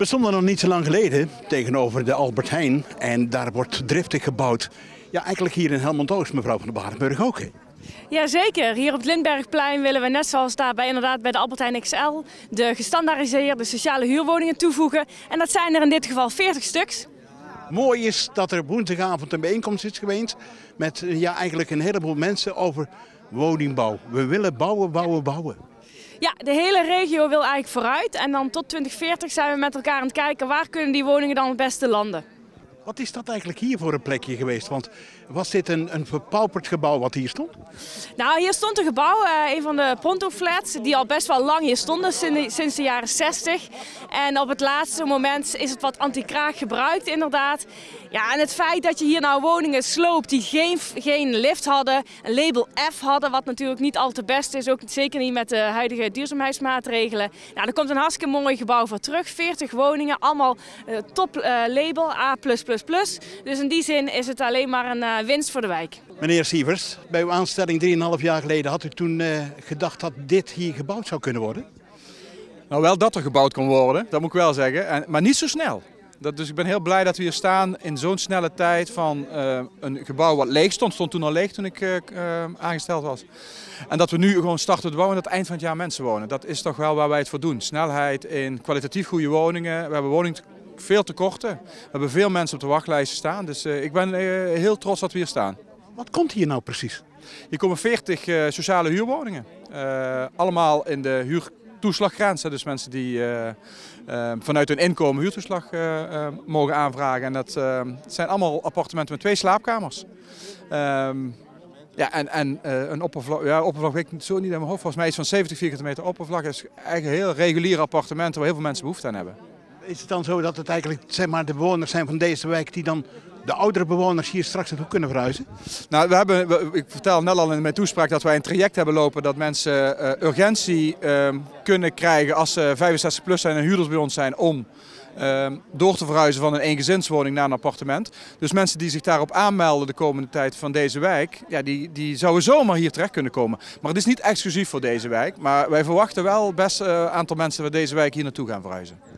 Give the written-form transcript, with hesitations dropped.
We stonden nog niet zo lang geleden tegenover de Albert Heijn en daar wordt driftig gebouwd. Ja, eigenlijk hier in Helmond-Oost, mevrouw van der Barenburg ook. Hè? Jazeker, hier op het Lindberghplein willen we net zoals daarbij inderdaad bij de Albert Heijn XL de gestandaardiseerde sociale huurwoningen toevoegen. En dat zijn er in dit geval 40 stuks. Mooi is dat er woensdagavond een bijeenkomst is geweest met eigenlijk een heleboel mensen over woningbouw. We willen bouwen, bouwen, bouwen. Ja, de hele regio wil eigenlijk vooruit en dan tot 2040 zijn we met elkaar aan het kijken waar kunnen die woningen dan het beste landen. Wat is dat eigenlijk hier voor een plekje geweest? Want was dit een verpauperd gebouw wat hier stond? Nou, hier stond een gebouw, een van de Pronto Flats, die al best wel lang hier stonden, sinds de jaren 60. En op het laatste moment is het wat anti-kraak gebruikt inderdaad. Ja, en het feit dat je hier nou woningen sloopt die geen lift hadden, een label F hadden, wat natuurlijk niet al te best is, ook zeker niet met de huidige duurzaamheidsmaatregelen. Nou, er komt een hartstikke mooi gebouw voor terug, 40 woningen, allemaal top label A+++. Dus in die zin is het alleen maar een winst voor de wijk. Meneer Sievers, bij uw aanstelling 3,5 jaar geleden had u toen gedacht dat dit hier gebouwd zou kunnen worden? Nou, wel dat er gebouwd kon worden, dat moet ik wel zeggen, maar niet zo snel. Dus ik ben heel blij dat we hier staan in zo'n snelle tijd van een gebouw wat leeg stond. Stond toen al leeg toen ik aangesteld was. En dat we nu gewoon starten te bouwen en dat eind van het jaar mensen wonen. Dat is toch wel waar wij het voor doen. Snelheid in kwalitatief goede woningen. We hebben woningen veel tekorten. We hebben veel mensen op de wachtlijsten staan. Dus ik ben heel trots dat we hier staan. Wat komt hier nou precies? Hier komen 40 sociale huurwoningen. Allemaal in de huurtoeslaggrens. Dus mensen die vanuit hun inkomen huurtoeslag mogen aanvragen. En dat zijn allemaal appartementen met 2 slaapkamers. Ja, en een oppervlak weet ik zo niet in mijn hoofd. Volgens mij is van 70 vierkante meter oppervlak. Dat is eigenlijk een heel reguliere appartementen waar heel veel mensen behoefte aan hebben. Is het dan zo dat het eigenlijk de bewoners zijn van deze wijk die dan de oudere bewoners hier straks naartoe kunnen verhuizen? Nou, ik vertel net al in mijn toespraak dat wij een traject hebben lopen dat mensen urgentie kunnen krijgen als ze 65 plus zijn en huurders bij ons zijn om door te verhuizen van een eengezinswoning naar een appartement. Dus mensen die zich daarop aanmelden de komende tijd van deze wijk, ja, die zouden zomaar hier terecht kunnen komen. Maar het is niet exclusief voor deze wijk, maar wij verwachten wel best een aantal mensen van deze wijk hier naartoe gaan verhuizen.